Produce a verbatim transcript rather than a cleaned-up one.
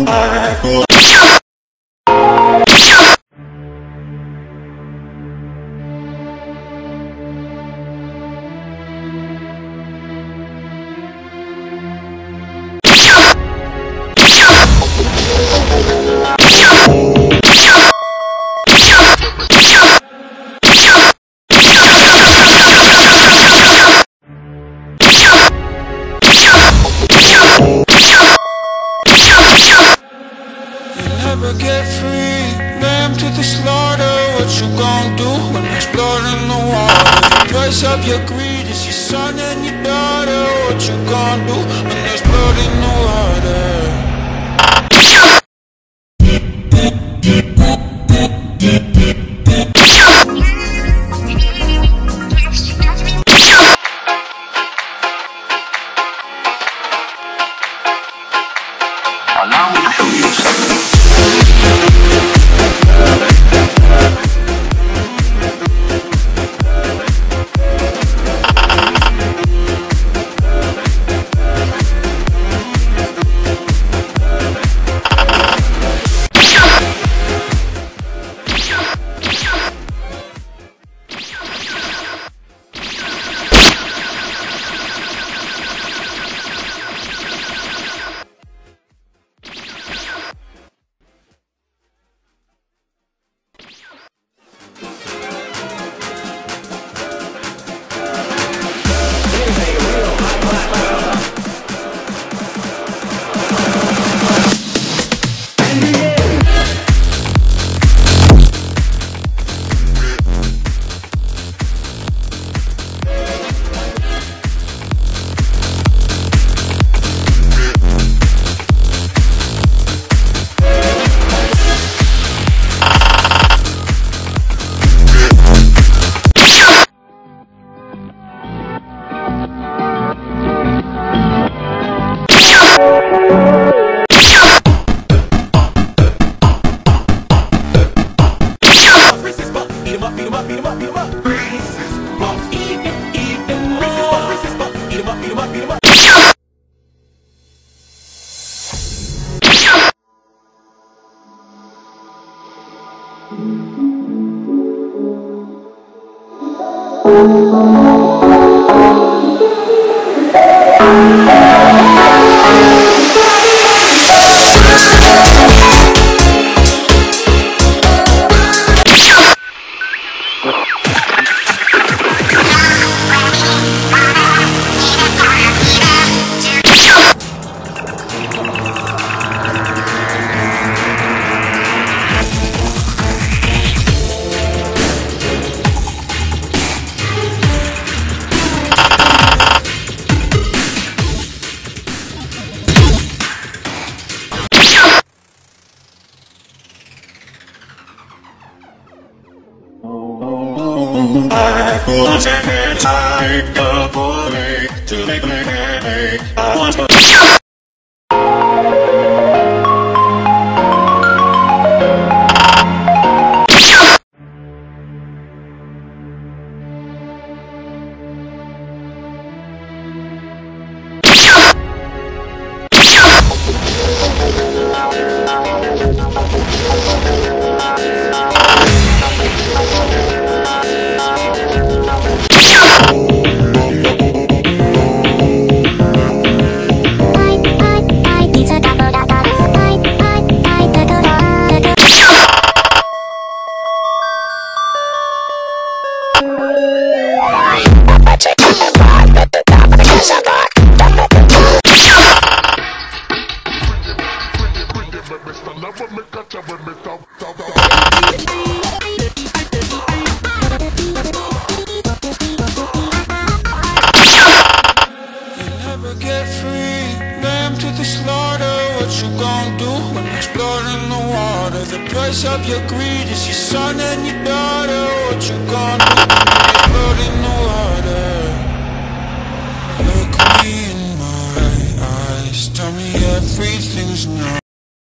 Never get free, lamb to the slaughter. What you gon' do when there's blood in the water? The price of your greed is your son and your daughter. What you gon' do when there's blood in the water? Allow me to show you something. I will take time to pull me to make me. I want to. The price of your greed is your son and your daughter. What you gonna do when there's blood in the water? Look me in my eyes, tell me everything's nice.